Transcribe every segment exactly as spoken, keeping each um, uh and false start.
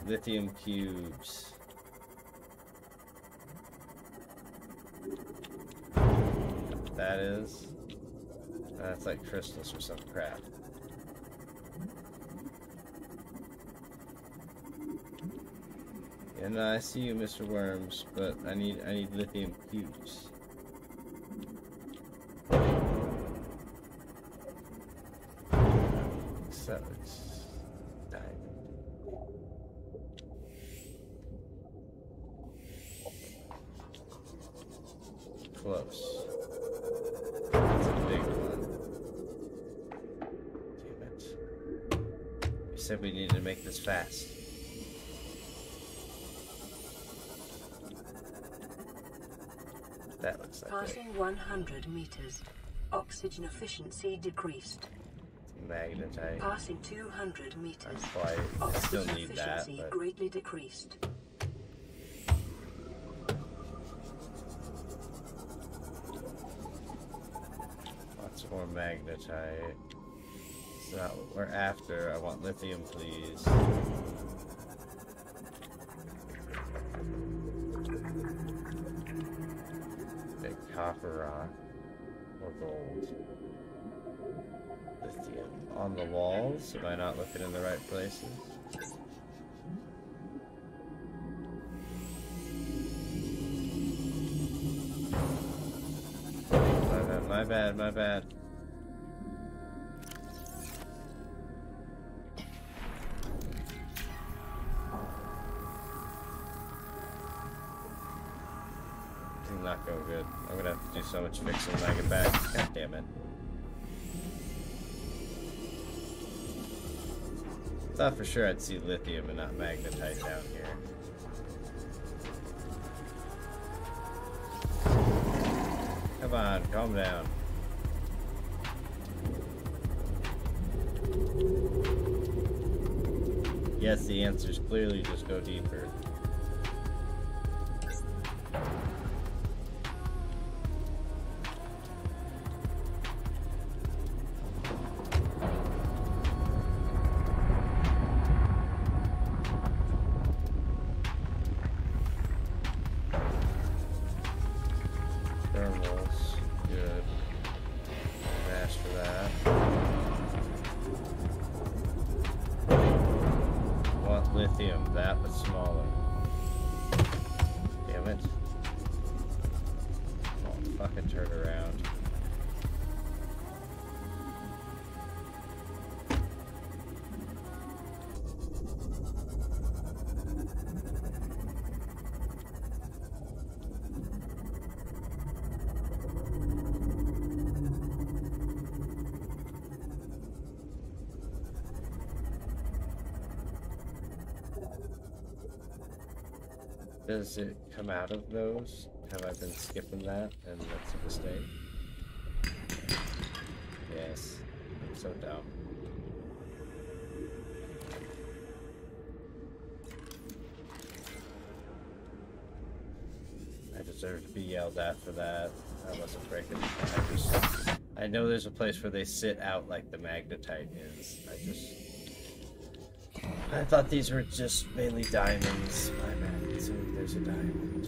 Lithium cubes. What that is? That's like crystals or some crap. And I see you, Mister Worms, but I need I need lithium cubes. So it's diamond. Close. That's a big one. Damn it. You said we needed to make this fast. That looks like Passing it. one hundred meters. Oxygen efficiency decreased. Magnetite. Passing two hundred meters. That's why I Oxygen still need that, efficiency but... greatly decreased. Lots more magnetite. It's not what we're after. I want lithium, please. Big copper rock. Or gold. Lithium. On the walls? Am I not looking in the right places? My bad, my bad, my bad. Not going good. I'm gonna have to do so much fixing when I get back. God damn it. Thought for sure I'd see lithium and not magnetite down here. Come on, calm down. Yes, the answer is clearly just go deeper. Does it come out of those? Have I been skipping that and that's a mistake? Yes. I'm so dumb. I deserve to be yelled at for that. I wasn't breaking. I just... I know there's a place where they sit out like the magnetite is. I just... I thought these were just mainly diamonds. My bad. So there's a diamond.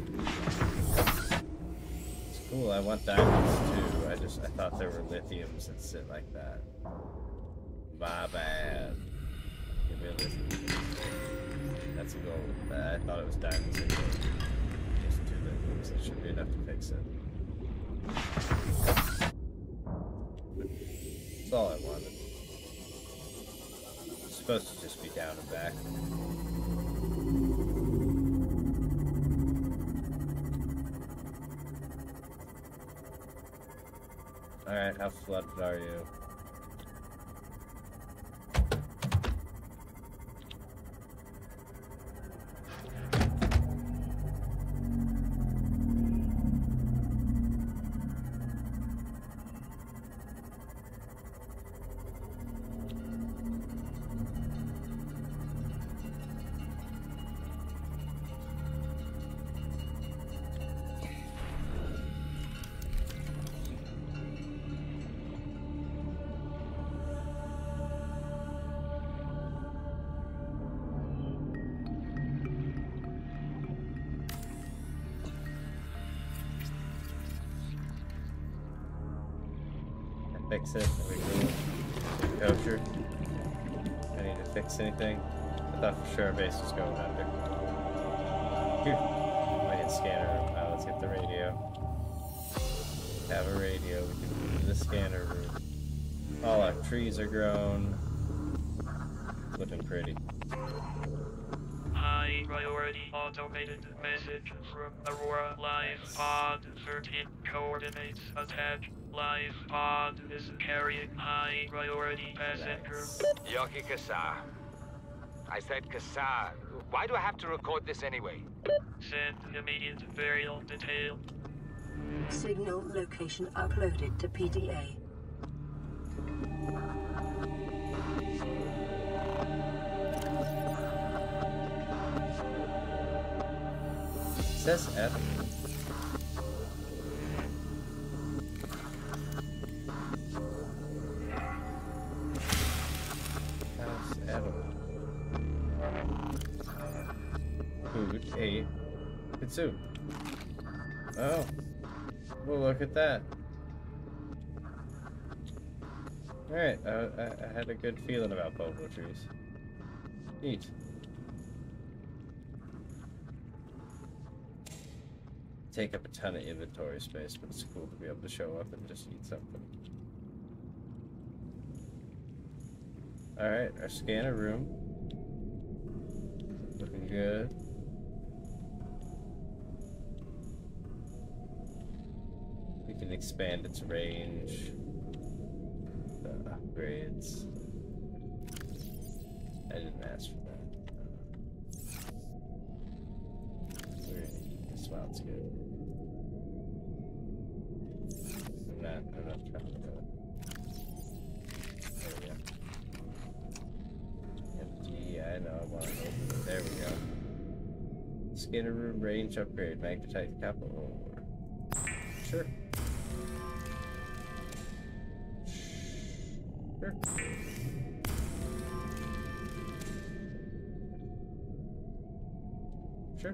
It's cool. I want diamonds too. I just I thought there were lithiums that sit like that. My bad. Give me a lithium. That's a gold. I thought it was diamonds and gold. Just two lithiums. That should be enough to fix it. That's all I wanted. It's supposed to just be down and back. Alright, how flooded are you? fix it. Are we cool? Kosher? I need to fix anything? I thought for sure our base was going under. Here. I hit scanner room. Now let's hit the radio. Have a radio. We can move to the scanner room. All our trees are grown. Looking pretty. High priority automated message from Aurora Live Pod thirteen coordinates attached. Live Pod is carrying high priority passenger. Yoki Kassar. I said Kassar. Why do I have to record this anyway? Send immediate burial detail. Signal location uploaded to P D A. It says F. House edible. Food, eight. Consume. Oh. Well, look at that. Alright, I, I, I had a good feeling about bobo trees. Neat. Take up a ton of inventory space, but it's cool to be able to show up and just eat something. Alright, our scanner room. Looking good. We can expand its range. The upgrades. I didn't ask for that. We're gonna eat this while it's good. I'm not, I'm not trying to do it. There we go. Empty, I know, I want to open it. There we go. Scanner room range upgrade. Magnetite capital. Sure. Sure. Sure.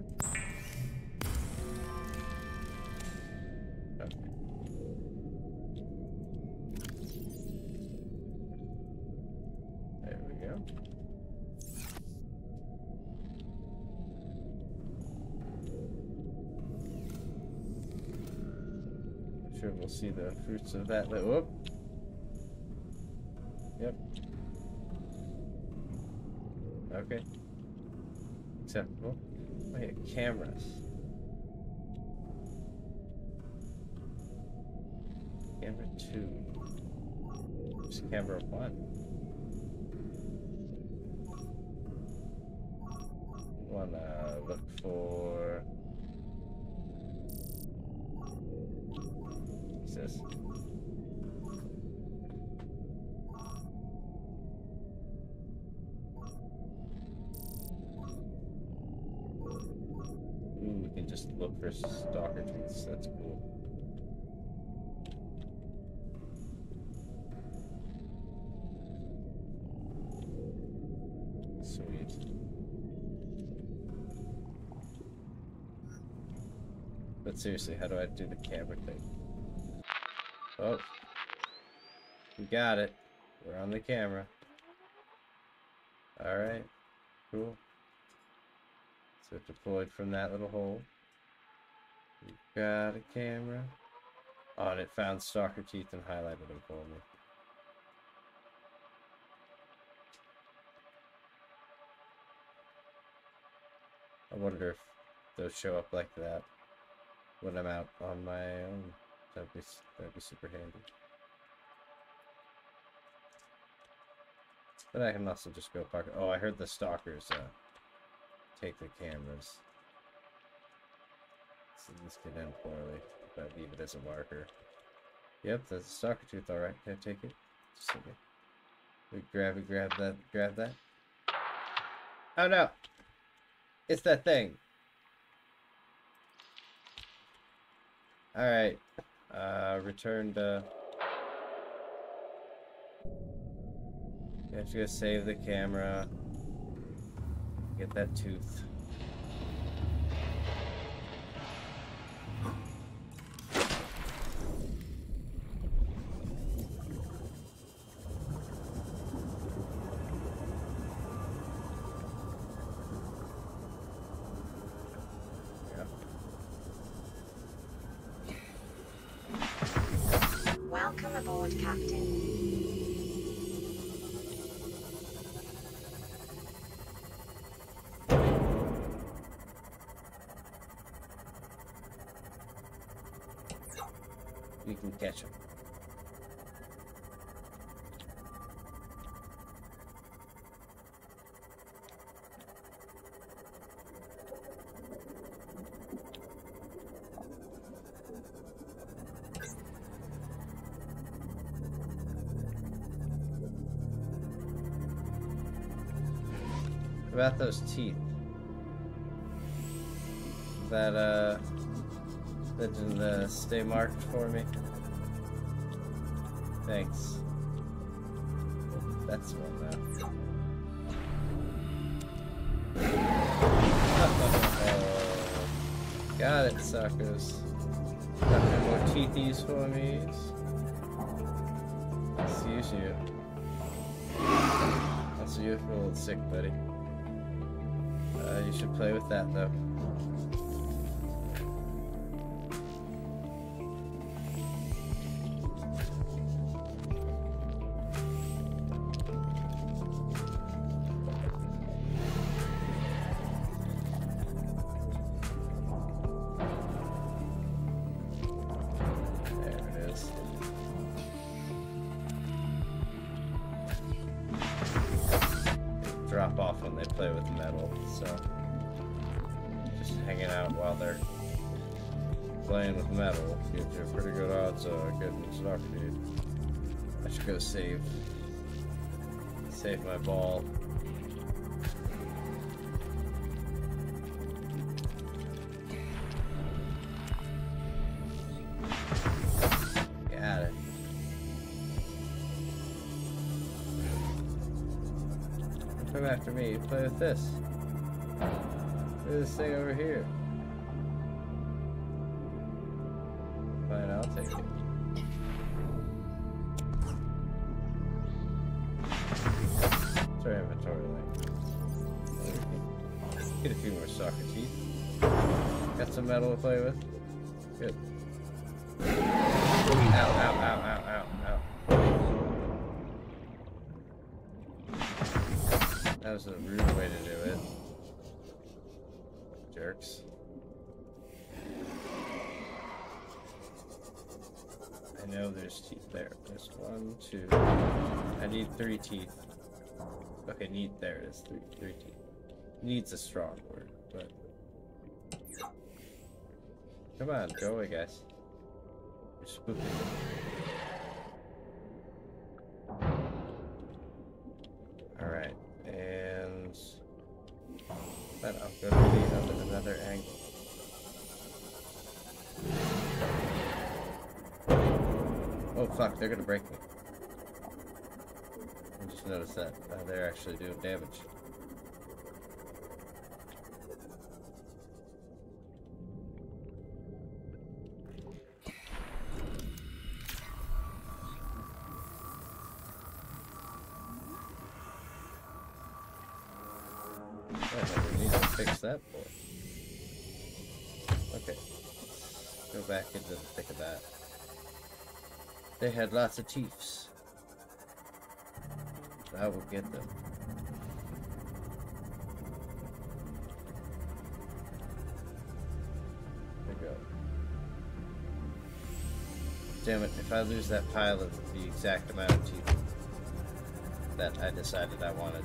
Okay. There we go. I'm sure we'll see the fruits of that. Whoop. Yep. Okay. Acceptable. Wait, cameras. Camera two. Where's camera one? Wanna look for. What's this? Ooh, we can just look for stalker teeth. That's cool. Sweet. But seriously, how do I do the camera thing? Oh. We got it. We're on the camera. Alright. Cool. So it deployed from that little hole. We've got a camera. Oh, and it found stalker teeth and highlighted them for me. I wonder if those show up like that when I'm out on my own. That'd be, that'd be super handy. But I can also just go park. Oh, I heard the stalkers uh, take the cameras. So this could end poorly, but leave it as a marker. Yep, that's a stalker tooth, alright. Can I take it? Just a second. We grab it, grab that, grab that. Oh no! It's that thing. Alright. Uh, return to... You have to go save the camera. Get that tooth. Captain. You can catch him. What about those teeth? That, uh, that didn't uh, stay marked for me. Thanks. That's one now. Oh, got it, suckers. Got any more teethies for me? Excuse you. Also, you feel a little sick, buddy. Uh, you should play with that, though. Drop off when they play with metal, so just hanging out while they're playing with metal gives you pretty good odds of getting stuck, dude. I should go save save my ball. Got it. Come after me, play with this. Look at this thing over here. Fine, I'll take it. Sorry, inventory link. Get a few more soccer teeth. Got some metal to play with. Good. Ow, ow, ow, ow, ow, ow. That was a rude way to do it. Jerks. I know there's teeth there. There's one, two. I need three teeth. Okay, need, there it is. Three, three teeth. Needs a strong word, but. Come on, go away, guys. You're spooky. Alright. And then I'll go to the other, another angle. Oh fuck, they're gonna break me. I just noticed that. Uh, they're actually doing damage. I need to fix that boy. Okay. Go back into the thick of that. They had lots of chiefs. I will get them. There we go. Damn it, if I lose that pile of the exact amount of teeth that I decided I wanted.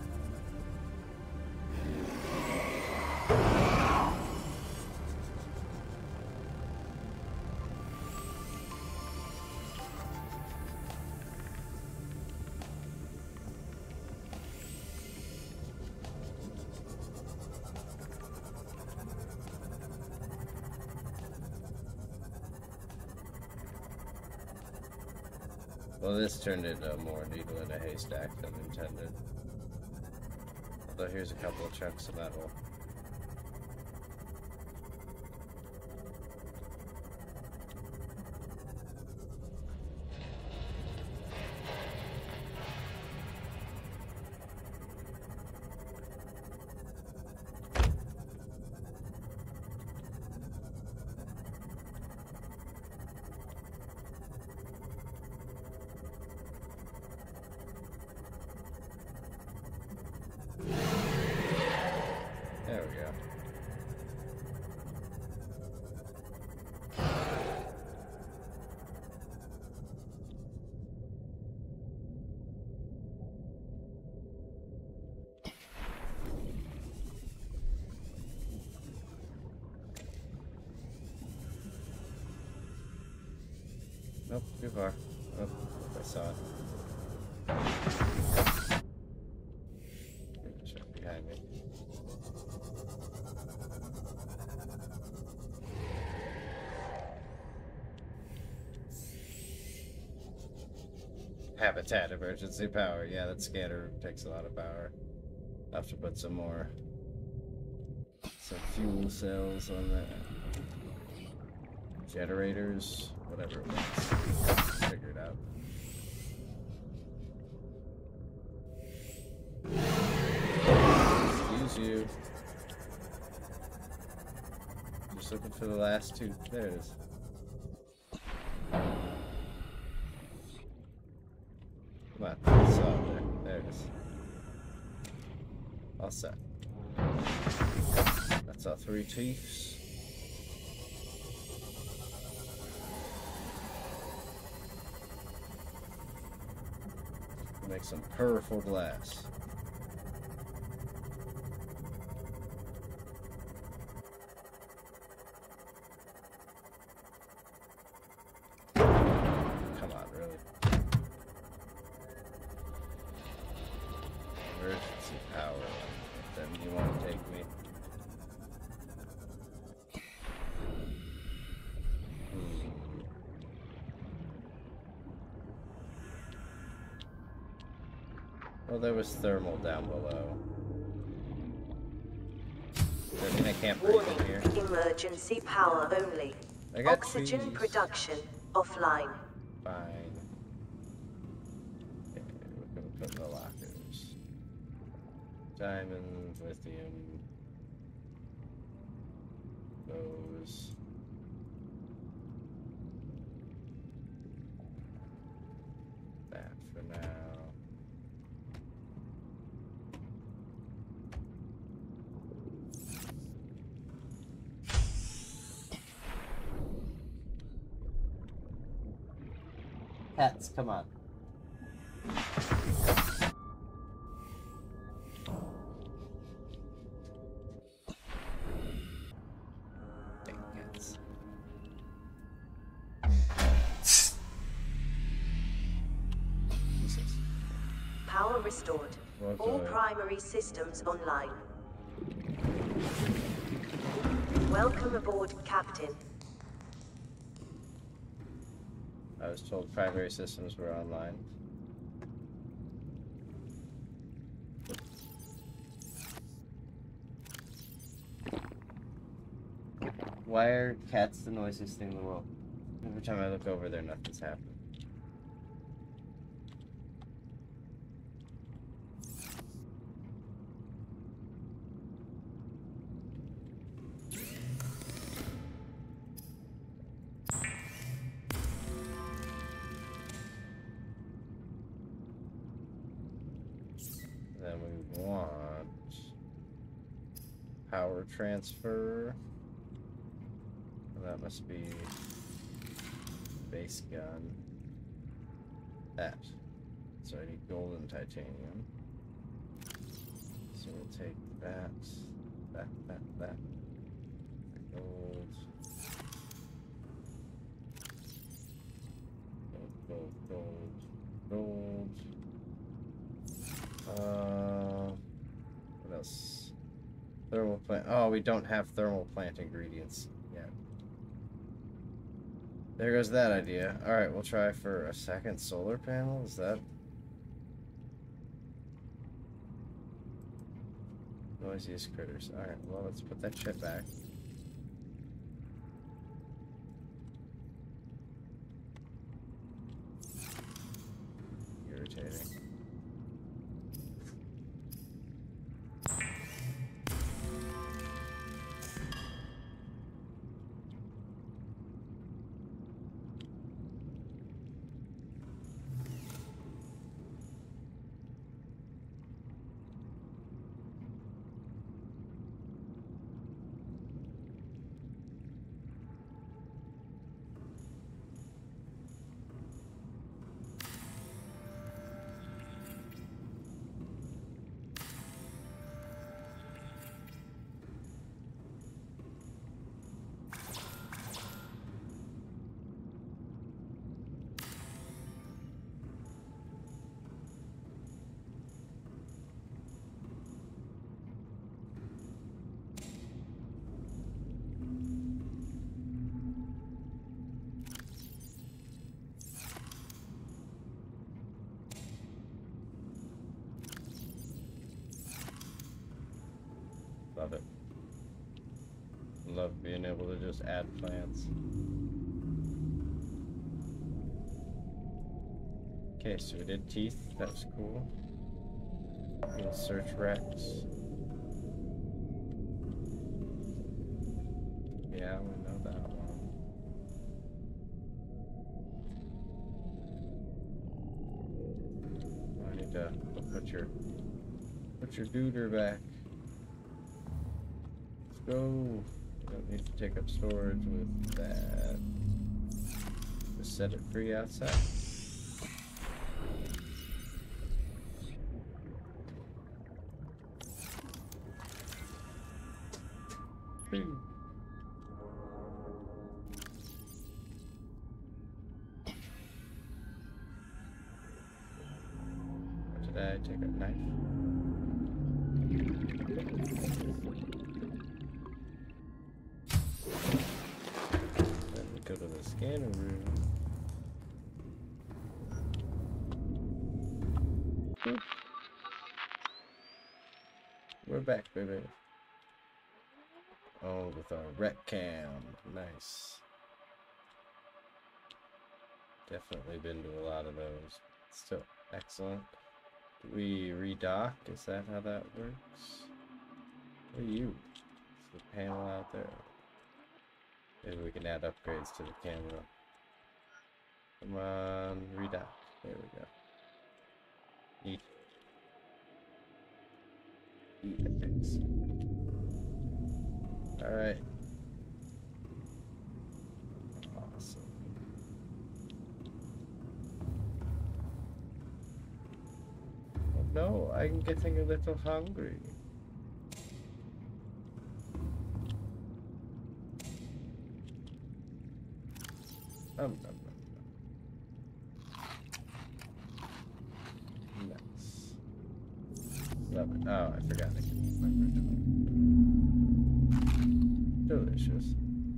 Well, this turned into a more needle in a haystack than intended. Although here's a couple of chunks of metal. Nope, too far. Oh, I saw it. It's right behind me. Habitat emergency power. Yeah, that scanner takes a lot of power. I'll have to put some more, some fuel cells on that. Generators, whatever it was. Figure it out. Excuse you. Just looking for the last two. There it is. Come on, I saw it there. There it is. All set. That's our three chiefs. Make some powerful glass. Come on, really. Emergency power. Then you want to take me. Well, there was thermal down below. Does that mean I can't breathe in here? Emergency power only. I got Oxygen trees. production offline. Fine. Okay, we're gonna put in the lockers. Diamond, lithium. Those. That for now. Cats, come on. Dang cats. Jesus. Power restored. Okay. All primary systems online. Welcome aboard, Captain. I was told primary systems were online. Why are cats the noisiest thing in the world? Every time I look over there, nothing's happening. Then we want power transfer. And that must be base gun. That. So I need gold and titanium. So we'll take that, that, that, that. Gold. Gold, gold, gold, gold. Uh, what else? Thermal plant. Oh, we don't have thermal plant ingredients yet. There goes that idea. Alright, we'll try for a second solar panel. Is that noisiest critters? Alright, well, let's put that shit back. Irritating. Love it. Love being able to just add plants. Okay, so we did teeth. That was cool. We'll search Rex. Yeah, we know that one. I need to put your put your duder back. Let's go. We don't need to take up storage with that. Just set it free outside. Boom. Did I take a knife? Then we go to the scanner room. Boop. We're back, baby. Oh, with our rec cam. Nice. Definitely been to a lot of those. Still excellent. Do we redock? Is that how that works? What are you? It's the panel out there. Maybe we can add upgrades to the camera. Come on, redock. There we go. Eat. Eat epics. Alright. Awesome. Oh no, I'm getting a little hungry. Um, um, um. Nice. Love it. Oh, I forgot I can eat my original. Delicious.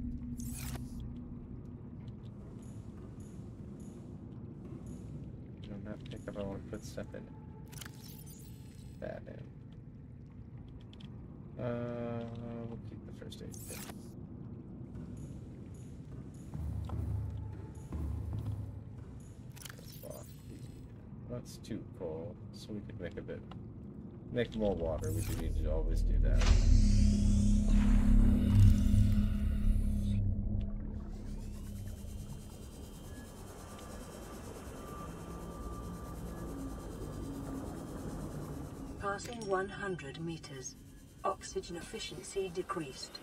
Do not pick up. I want to put stuff in it. That in. Uh, we'll keep the first aid kit. That's too cold, so we could make a bit, make more water. We do need to always do that. Passing one hundred meters. Oxygen efficiency decreased.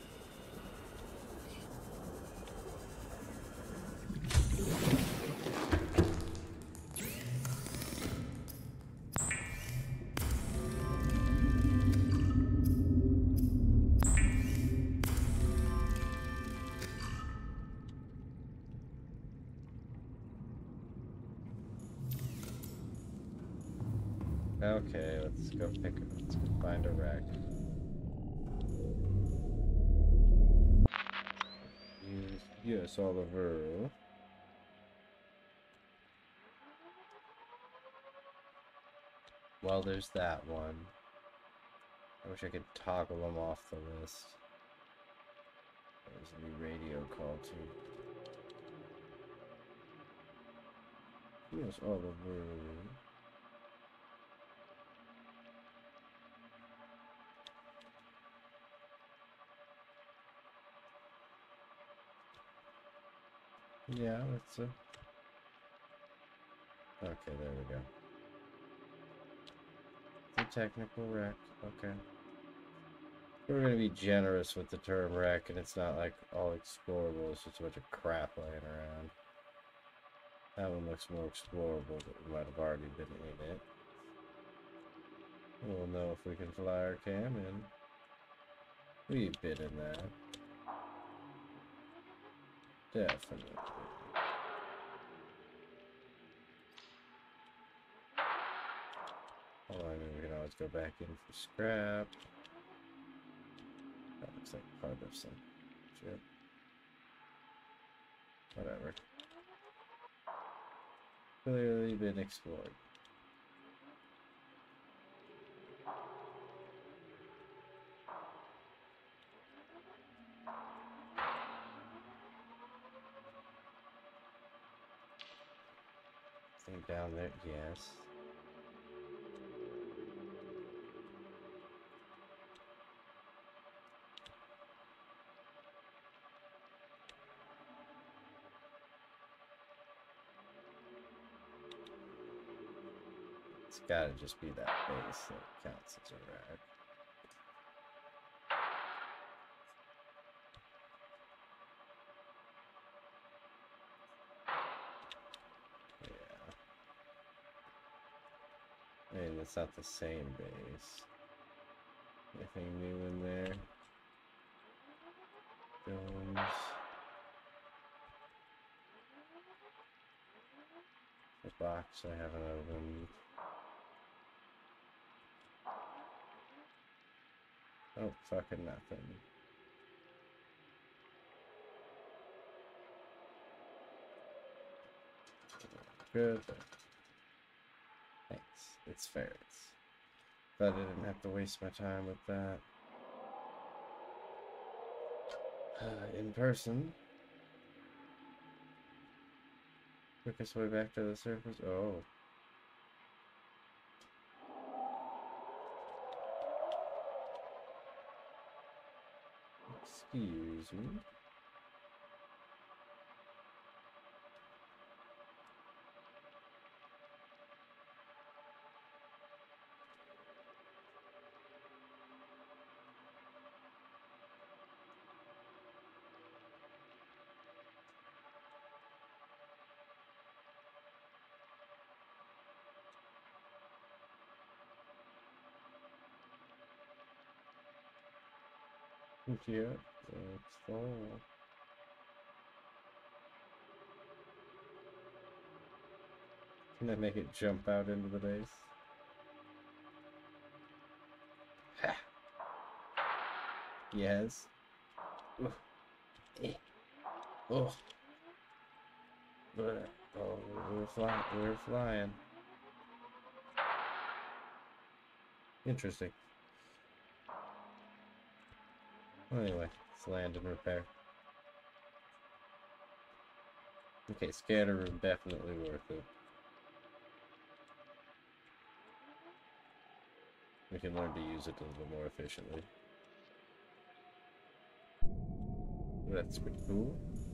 Okay, let's go pick it. Let's go find a wreck. Use, yes, Oliver. Well, there's that one. I wish I could toggle them off the list. There's a new radio call too. Yes, Oliver. Yeah, that's a... Okay, there we go. The technical wreck, okay. We're gonna be generous with the term wreck, and it's not like all explorable, it's just a bunch of crap laying around. That one looks more explorable, but we might have already been in it. We'll know if we can fly our cam in. We've been in that. Definitely. Oh, I mean, we can always go back in for scrap. That looks like part of some shit. Whatever. Clearly been explored. Something down there, yes. It's gotta just be that base that counts as a rack. I mean, it's not the same base. Anything new in there? Domes. The box I haven't opened. Oh, fucking nothing. Good. Thanks. It's ferrets. But I didn't have to waste my time with that. Uh, in person. Quickest way back to the surface. Oh. Excuse me. Yeah, it's full. Can I make it jump out into the base? Ha! Yes. Oh. Eh. Oh. But, oh, we're flying. We're flying. Interesting. Well, anyway, let's land and repair. Okay, scanner room definitely worth it. We can learn to use it a little more efficiently. That's pretty cool.